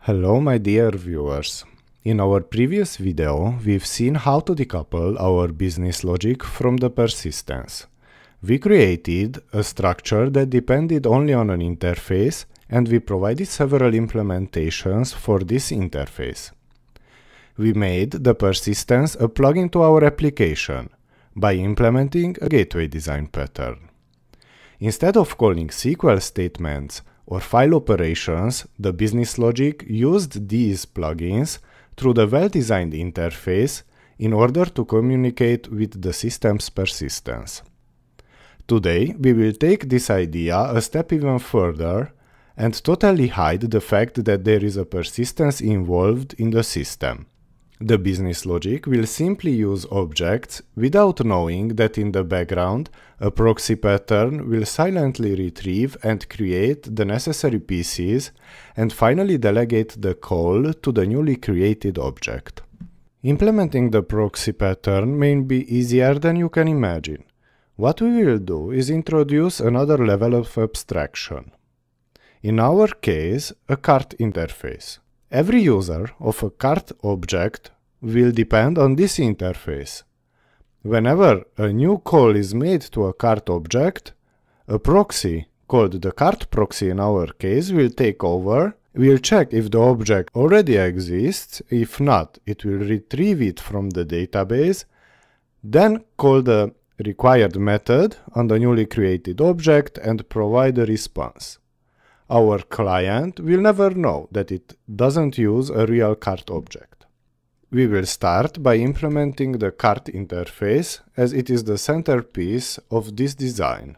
Hello my dear viewers. In our previous video, we've seen how to decouple our business logic from the persistence. We created a structure that depended only on an interface, and we provided several implementations for this interface. We made the persistence a plugin to our application by implementing a gateway design pattern. Instead of calling SQL statements or file operations, the business logic used these plugins through the well-designed interface in order to communicate with the system's persistence. Today, we will take this idea a step even further and totally hide the fact that there is a persistence involved in the system. The business logic will simply use objects without knowing that in the background a proxy pattern will silently retrieve and create the necessary pieces and finally delegate the call to the newly created object. Implementing the proxy pattern may be easier than you can imagine. What we will do is introduce another level of abstraction. In our case, a cart interface. Every user of a cart object will depend on this interface. Whenever a new call is made to a cart object, a proxy, called the cart proxy in our case, will take over, will check if the object already exists. If not, it will retrieve it from the database, then call the required method on the newly created object and provide a response. Our client will never know that it doesn't use a real cart object. We will start by implementing the cart interface, as it is the centerpiece of this design.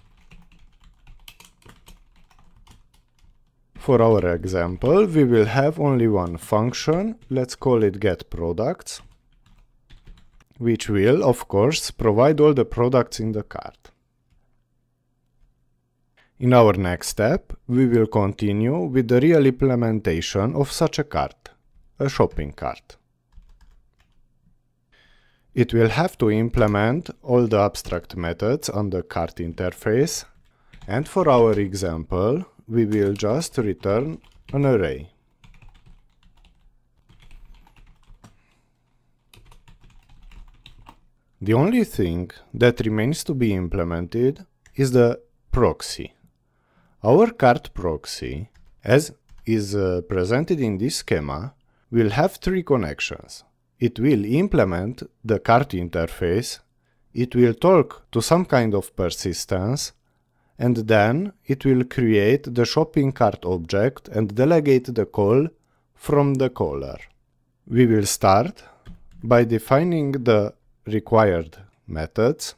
For our example, we will have only one function, let's call it getProducts, which will, of course, provide all the products in the cart. In our next step, we will continue with the real implementation of such a cart, a shopping cart. It will have to implement all the abstract methods on the cart interface, and for our example, we will just return an array. The only thing that remains to be implemented is the proxy. Our cart proxy, as is presented in this schema, will have three connections. It will implement the cart interface, it will talk to some kind of persistence, and then it will create the shopping cart object and delegate the call from the caller. We will start by defining the required methods.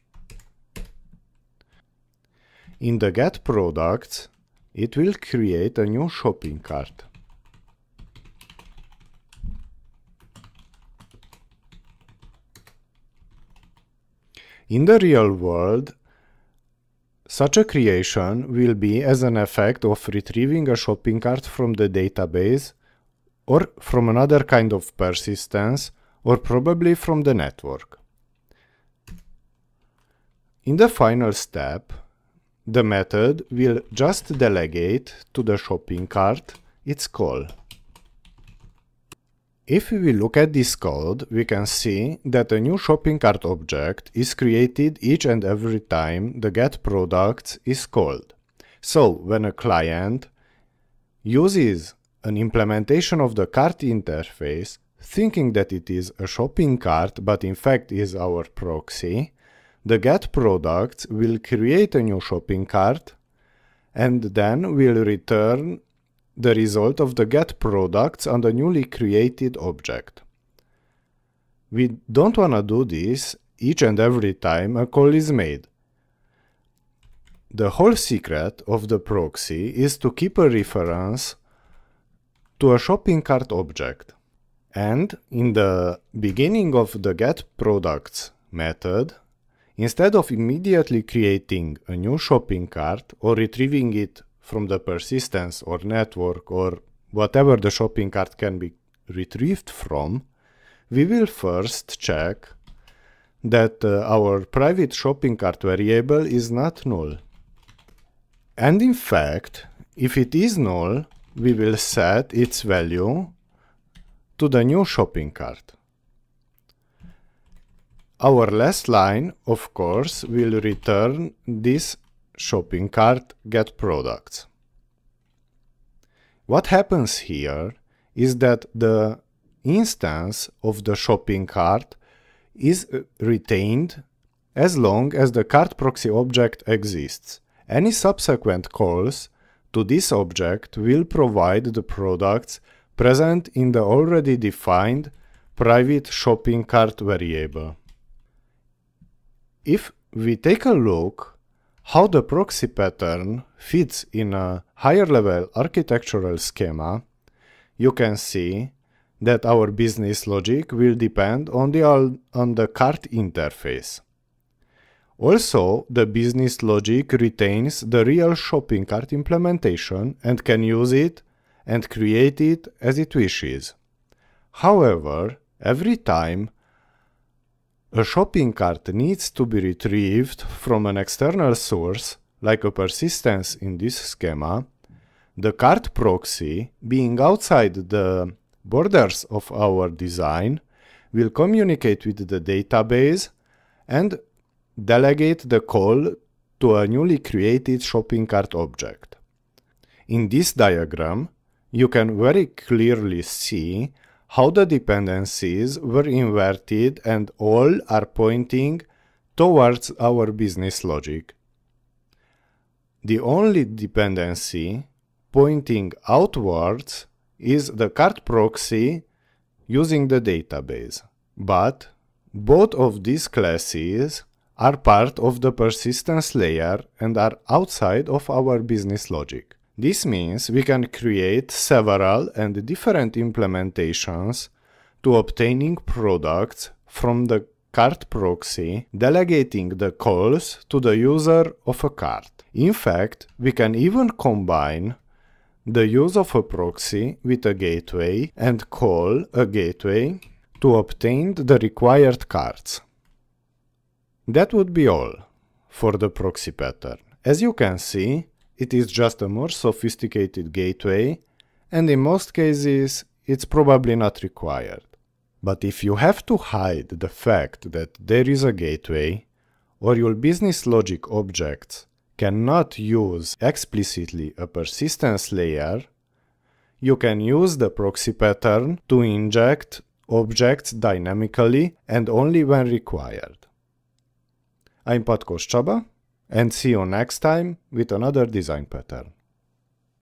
In the getProducts, it will create a new shopping cart. In the real world, such a creation will be as an effect of retrieving a shopping cart from the database or from another kind of persistence or probably from the network. In the final step, the method will just delegate to the shopping cart its call. If we look at this code, we can see that a new shopping cart object is created each and every time the getProducts is called. So, when a client uses an implementation of the cart interface, thinking that it is a shopping cart, but in fact is our proxy, the getProducts will create a new shopping cart and then will return the result of the getProducts on the newly created object. We don't want to do this each and every time a call is made. The whole secret of the proxy is to keep a reference to a shopping cart object. And in the beginning of the getProducts method, instead of immediately creating a new shopping cart or retrieving it from the persistence or network or whatever the shopping cart can be retrieved from, we will first check that our private shopping cart variable is not null. And in fact, if it is null, we will set its value to the new shopping cart. Our last line, of course, will return this shopping cart getProducts. What happens here is that the instance of the shopping cart is retained as long as the cart proxy object exists. Any subsequent calls to this object will provide the products present in the already defined private shopping cart variable. If we take a look how the proxy pattern fits in a higher level architectural schema, you can see that our business logic will depend on the cart interface. Also, the business logic retains the real shopping cart implementation and can use it and create it as it wishes. However, every time a shopping cart needs to be retrieved from an external source, like a persistence in this schema, the cart proxy, being outside the borders of our design, will communicate with the database and delegate the call to a newly created shopping cart object. In this diagram, you can very clearly see how the dependencies were inverted and all are pointing towards our business logic. The only dependency pointing outwards is the cart proxy using the database. But both of these classes are part of the persistence layer and are outside of our business logic. This means we can create several and different implementations to obtaining products from the cart proxy, delegating the calls to the user of a cart. In fact, we can even combine the use of a proxy with a gateway and call a gateway to obtain the required carts. That would be all for the proxy pattern. As you can see, it is just a more sophisticated gateway, and in most cases, it's probably not required. But if you have to hide the fact that there is a gateway, or your business logic objects cannot use explicitly a persistence layer, you can use the proxy pattern to inject objects dynamically and only when required. I'm Patkos Csaba, and see you next time with another design pattern.